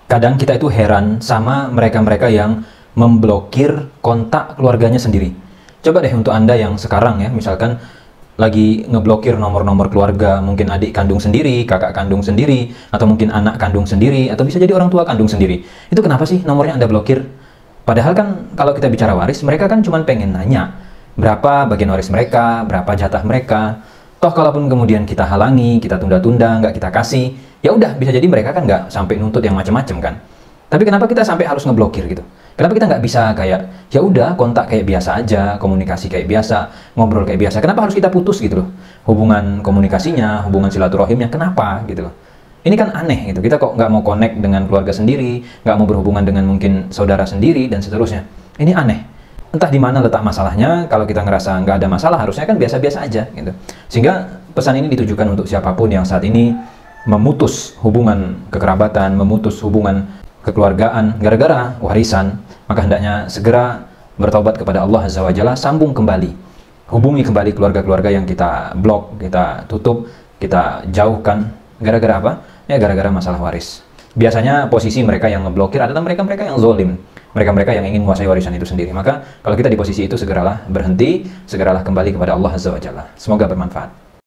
Kadang kita itu heran sama mereka-mereka yang memblokir kontak keluarganya sendiri. Coba deh untuk Anda yang sekarang ya, misalkan lagi ngeblokir nomor-nomor keluarga, mungkin adik kandung sendiri, kakak kandung sendiri, atau mungkin anak kandung sendiri, atau bisa jadi orang tua kandung sendiri. Itu kenapa sih nomornya Anda blokir? Padahal kan kalau kita bicara waris, mereka kan cuma pengen nanya berapa bagian waris mereka, berapa jatah mereka. Toh kalaupun kemudian kita halangi, kita tunda-tunda, nggak kita kasih, ya udah bisa jadi mereka kan nggak sampai nuntut yang macam-macam kan. Tapi kenapa kita sampai harus ngeblokir gitu? Kenapa kita nggak bisa kayak ya udah kontak kayak biasa aja, komunikasi kayak biasa, ngobrol kayak biasa? Kenapa harus kita putus gitu loh? Hubungan komunikasinya, hubungan silaturahimnya, kenapa gitu loh? Ini kan aneh gitu. Kita kok nggak mau connect dengan keluarga sendiri, nggak mau berhubungan dengan mungkin saudara sendiri dan seterusnya. Ini aneh. Entah di mana letak masalahnya. Kalau kita ngerasa nggak ada masalah, harusnya kan biasa-biasa aja gitu. Sehingga pesan ini ditujukan untuk siapapun yang saat ini memutus hubungan kekerabatan, memutus hubungan kekeluargaan gara-gara warisan, maka hendaknya segera bertobat kepada Allah Azza wa Jalla, sambung kembali, hubungi kembali keluarga-keluarga yang kita blok, kita tutup, kita jauhkan. Gara-gara apa? Ya gara-gara masalah waris. Biasanya posisi mereka yang ngeblokir adalah mereka-mereka yang zolim, mereka-mereka yang ingin menguasai warisan itu sendiri. Maka kalau kita di posisi itu, segeralah berhenti, segeralah kembali kepada Allah Azza wa Jalla. Semoga bermanfaat.